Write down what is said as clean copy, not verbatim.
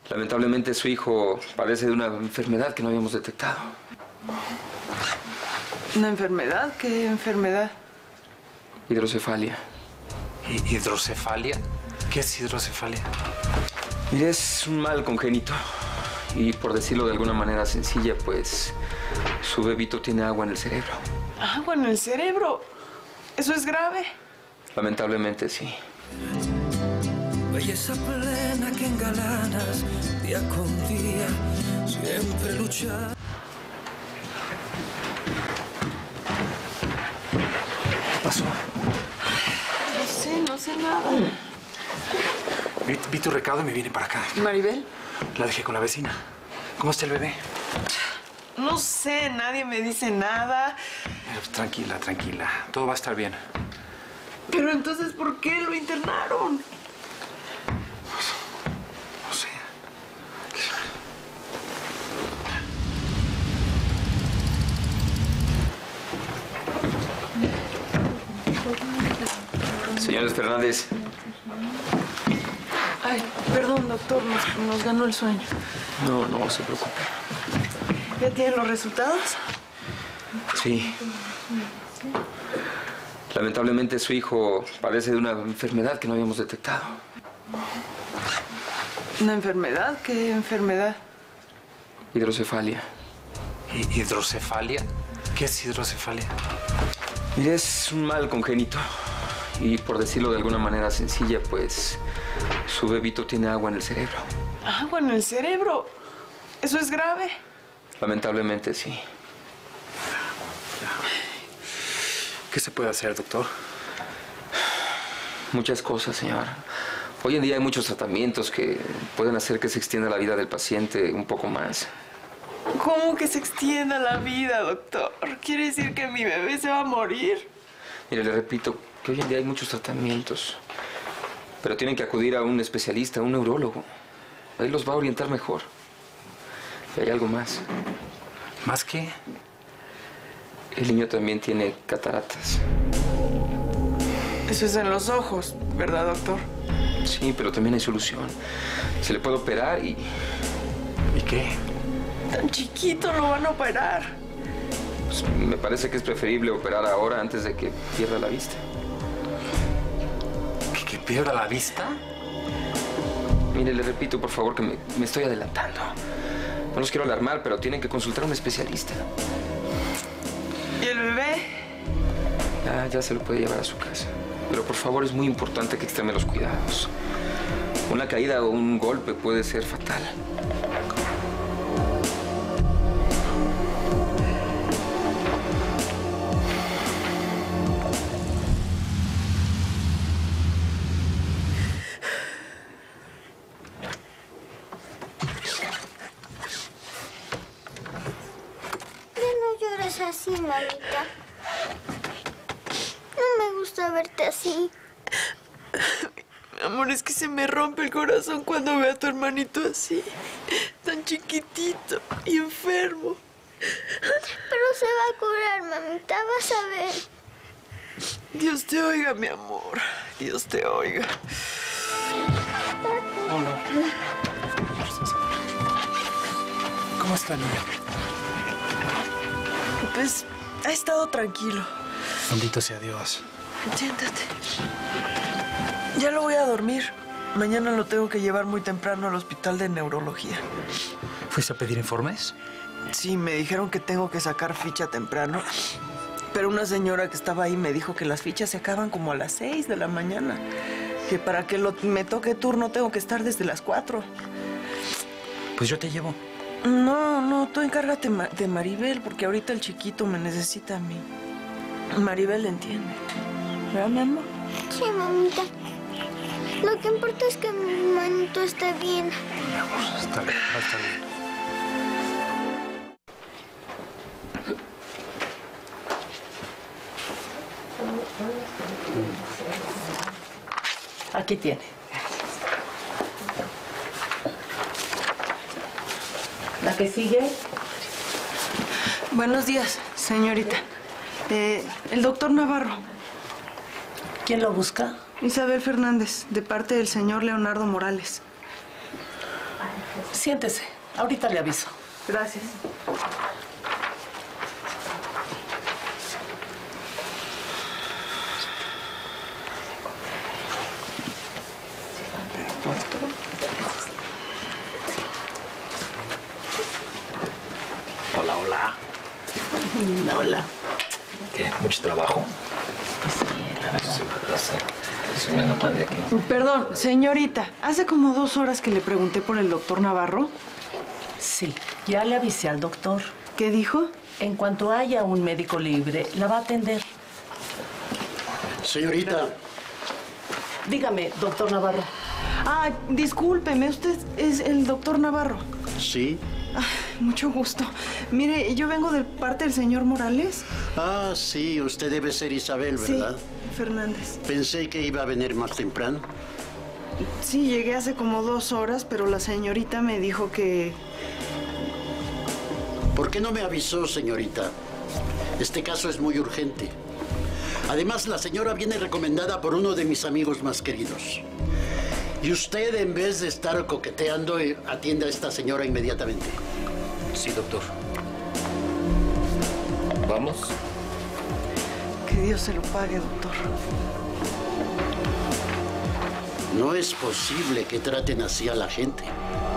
Lamentablemente su hijo padece de una enfermedad que no habíamos detectado. ¿Una enfermedad? ¿Qué enfermedad? Hidrocefalia. ¿Hidrocefalia? ¿Qué es hidrocefalia? Mire, es un mal congénito. Y por decirlo de alguna manera sencilla, pues su bebito tiene agua en el cerebro. ¿Agua en el cerebro? ¿Eso es grave? Lamentablemente sí. Belleza plena que engalanas día con día, siempre luchar. ¿Qué pasó? No sé nada. Vi tu recado y me vine para acá. ¿Maribel? La dejé con la vecina. ¿Cómo está el bebé? No sé, nadie me dice nada. Tranquila, tranquila. Todo va a estar bien. Pero entonces, ¿por qué lo internaron? No sé. Señores Fernández. Ay, perdón, doctor, nos ganó el sueño. No se preocupe. ¿Ya tienen los resultados? Sí. Lamentablemente su hijo padece de una enfermedad que no habíamos detectado. ¿Una enfermedad? ¿Qué enfermedad? Hidrocefalia. ¿Hidrocefalia? ¿Qué es hidrocefalia? Mire, es un mal congénito. Y por decirlo de alguna manera sencilla, pues su bebito tiene agua en el cerebro. ¿Agua en el cerebro? ¿Eso es grave? Lamentablemente sí. ¿Qué se puede hacer, doctor? Muchas cosas, señor. Hoy en día hay muchos tratamientos que pueden hacer que se extienda la vida del paciente un poco más. ¿Cómo que se extienda la vida, doctor? ¿Quiere decir que mi bebé se va a morir? Mire, le repito que hoy en día hay muchos tratamientos, pero tienen que acudir a un especialista, a un neurólogo. Él los va a orientar mejor. Y hay algo más. ¿Más qué? El niño también tiene cataratas. Eso es en los ojos, ¿verdad, doctor? Sí, pero también hay solución. Se le puede operar y... ¿Y qué? Tan chiquito lo van a operar. Pues, me parece que es preferible operar ahora antes de que pierda la vista. ¿Que pierda la vista? Mire, le repito, por favor, que me estoy adelantando. No los quiero alarmar, pero tienen que consultar a un especialista. ¿Y el bebé? Ya se lo puede llevar a su casa. Pero por favor, es muy importante que extreme los cuidados. Una caída o un golpe puede ser fatal. Así, mamita. No me gusta verte así. Amor, es que se me rompe el corazón cuando veo a tu hermanito así. Tan chiquitito y enfermo. Pero se va a curar, mamita. Vas a ver. Dios te oiga, mi amor. Dios te oiga. Hola. ¿Cómo está, niña? Pues ha estado tranquilo. Bendito sea Dios. Siéntate. Ya lo voy a dormir. Mañana lo tengo que llevar muy temprano al hospital de neurología. ¿Fuiste a pedir informes? Sí, me dijeron que tengo que sacar ficha temprano. Pero una señora que estaba ahí me dijo que las fichas se acaban como a las 6 de la mañana. Que para que me toque turno tengo que estar desde las 4. Pues yo te llevo. No, tú encárgate de Maribel, porque ahorita el chiquito me necesita a mí. Maribel entiende. ¿Verdad, mi amor? Sí, mamita. Lo que importa es que mi hermanito esté bien. Mi amor, está bien, va a estar bien. Aquí tiene. ¿La que sigue? Buenos días, señorita. El doctor Navarro. ¿Quién lo busca? Isabel Fernández, de parte del señor Leonardo Morales. Siéntese. Ahorita le aviso. Gracias. Hola, hola. Hola. ¿Qué? ¿Mucho trabajo? Perdón, señorita, hace como 2 horas que le pregunté por el doctor Navarro. Sí, ya le avisé al doctor. ¿Qué dijo? En cuanto haya un médico libre, la va a atender. Señorita, Dígame, doctor Navarro. Ah, discúlpeme, usted es el doctor Navarro. ¿sí? Mucho gusto. Mire, yo vengo de parte del señor Morales. Ah, sí, usted debe ser Isabel, ¿verdad? Sí, Fernández. Pensé que iba a venir más temprano. Sí, llegué hace como 2 horas, pero la señorita me dijo que... ¿Por qué no me avisó, señorita? Este caso es muy urgente. Además, la señora viene recomendada por uno de mis amigos más queridos. Y usted, en vez de estar coqueteando, atienda a esta señora inmediatamente. Sí, doctor. ¿Vamos? Que Dios se lo pague, doctor. No es posible que traten así a la gente.